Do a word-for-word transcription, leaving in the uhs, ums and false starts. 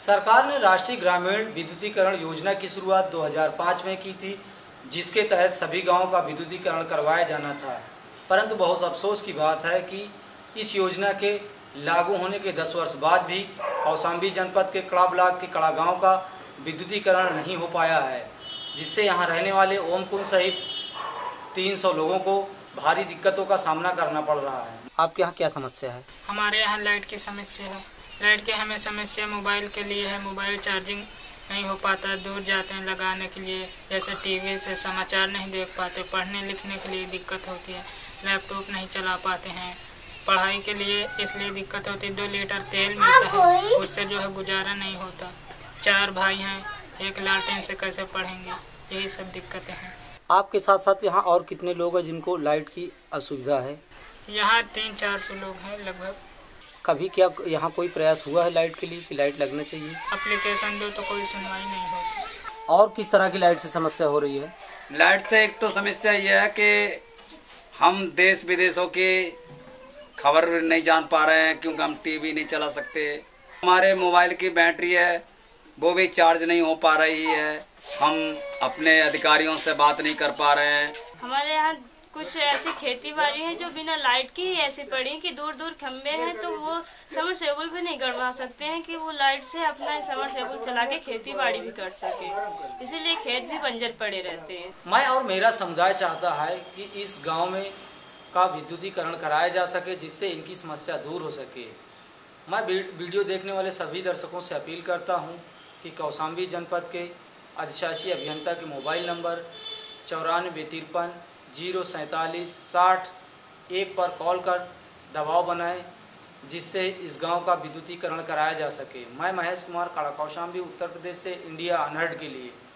सरकार ने राष्ट्रीय ग्रामीण विद्युतीकरण योजना की शुरुआत दो हज़ार पाँच में की थी, जिसके तहत सभी गांवों का विद्युतीकरण करवाया जाना था। परंतु बहुत अफसोस की बात है कि इस योजना के लागू होने के दस वर्ष बाद भी कौशाम्बी जनपद के कड़ा ब्लॉक के कड़ा गांव का विद्युतीकरण नहीं हो पाया है, जिससे यहां रहने वाले ओम कुंड सहित तीन सौ लोगों को भारी दिक्कतों का सामना करना पड़ रहा है। आपके यहाँ क्या समस्या है? हमारे यहाँ लाइट की समस्या है। लाइट की हमें समस्या मोबाइल के लिए है। मोबाइल चार्जिंग नहीं हो पाता, दूर जाते हैं लगाने के लिए, जैसे टीवी से समाचार नहीं देख पाते, पढ़ने लिखने के लिए दिक्कत होती है, लैपटॉप नहीं चला पाते हैं, पढ़ाई के लिए इसलिए दिक्कत होती है। दो लीटर तेल मिलता है, उससे जो है गुजारा नहीं होता। चार भाई हैं, एक लालटेन से कैसे पढ़ेंगे, यही सब दिक्कतें हैं। आपके साथ साथ यहाँ और कितने लोग हैं जिनको लाइट की असुविधा है? यहाँ तीन चार सौ लोग हैं लगभग। कभी क्या यहाँ कोई प्रयास हुआ है लाइट के लिए कि लाइट लगना चाहिए? एप्लीकेशन दो तो कोई सुनवाई नहीं होती। और किस तरह की लाइट से समस्या हो रही है? लाइट से एक तो समस्या यह है कि हम देश विदेशों की खबर नहीं जान पा रहे हैं, क्योंकि हम टीवी नहीं चला सकते। हमारे मोबाइल की बैटरी है वो भी चार्ज नहीं हो पा रही है। हम अपने अधिकारियों से बात नहीं कर पा रहे हैं। हमारे यहाँ कुछ ऐसी खेती बाड़ी है जो बिना लाइट की ही ऐसी पड़ी कि दूर दूर खंबे हैं, तो वो समरसेबुल भी नहीं गड़वा सकते हैं कि वो लाइट से अपना समरसेबुल चला के खेती बाड़ी भी कर सके, इसीलिए खेत भी बंजर पड़े रहते हैं। मैं और मेरा समुदाय चाहता है कि इस गांव में का विद्युतीकरण कराया जा सके, जिससे इनकी समस्या दूर हो सके। मैं वीडियो देखने वाले सभी दर्शकों से अपील करता हूं कि कौशाम्बी जनपद के अधिशासी अभियंता के मोबाइल नंबर चौरानवे तिरपन जीरो सैंतालीस साठ एक पर कॉल कर दबाव बनाएं, जिससे इस गांव का विद्युतीकरण कराया जा सके। मैं महेश कुमार, कड़ा कौशाम्बी, उत्तर प्रदेश से इंडिया अनहर्ड के लिए।